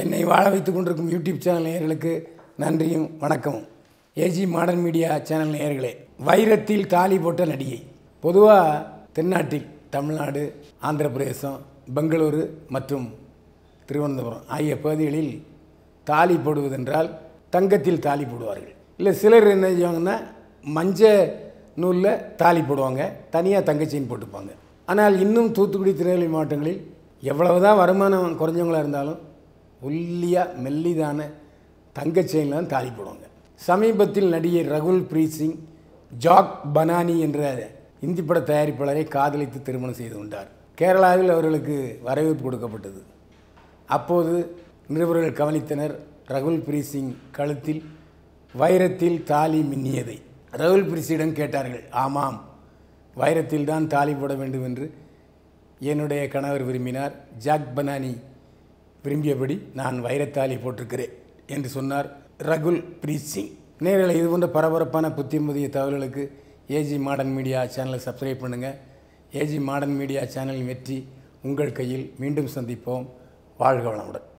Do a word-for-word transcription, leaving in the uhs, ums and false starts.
என்னை வாழ வைத்துக் கொண்டிருக்கும் யூடியூப் சேனல் நேயர்களுக்கு நன்றியும் வணக்கமும். ஏஜி மாடர்ன் மீடியா சேனல் நேயர்களே, வைரத்தில் தாலி போட்ட நடிகை. பொதுவாக தென்னாட்டில் தமிழ்நாடு, ஆந்திர பிரதேசம், பெங்களூரு மற்றும் திருவனந்தபுரம் ஆகிய பகுதிகளில் தாலி போடுவதென்றால் தங்கத்தில் தாலி போடுவார்கள். இல்லை சிலர் என்ன செய்வாங்கன்னா மஞ்சள் நூலில் தாலி போடுவாங்க, தனியாக தங்கச்செயின் போட்டுப்பாங்க. ஆனால் இன்னும் தூத்துக்குடி, திருநெல்வேலி மாவட்டங்களில் எவ்வளவுதான் வருமானம் குறைஞ்சவங்களாக இருந்தாலும் ஒல்லியாக மெல்லிதான தங்கச்செயினில் தான் தாலி போடுவாங்க. சமீபத்தில் நடிகை ரகுல் பிரீத் சிங் ஜாக் பனானி என்ற இந்தி பட தயாரிப்பாளரை காதலித்து திருமணம் செய்து கொண்டார். கேரளாவில் அவர்களுக்கு வரவேற்பு கொடுக்கப்பட்டது. அப்போது நிருபர்கள் கவனித்தனர் ரகுல் பிரீத் சிங் கழுத்தில் வைரத்தில் தாலி மின்னியதை. ரகுல் பிரீத்திடம் கேட்டார்கள், ஆமாம், வைரத்தில் தான் தாலி போட வேண்டும் என்று என்னுடைய கணவர் விரும்பினார். ஜாக் பனானி விரும்பியபடி நான் வைரத்தாலி போட்டிருக்கிறேன் என்று சொன்னார் ரகுல் பிரீத் சிங். நேரில் இது போன்ற பரபரப்பான புத்திமதிய தகவல்களுக்கு ஏஜி மாடர்ன் மீடியா சேனலை சப்ஸ்கிரைப் பண்ணுங்கள். ஏஜி மாடர்ன் மீடியா சேனலின் வெற்றி உங்கள் கையில். மீண்டும் சந்திப்போம். வாழ்க வளமுடன்.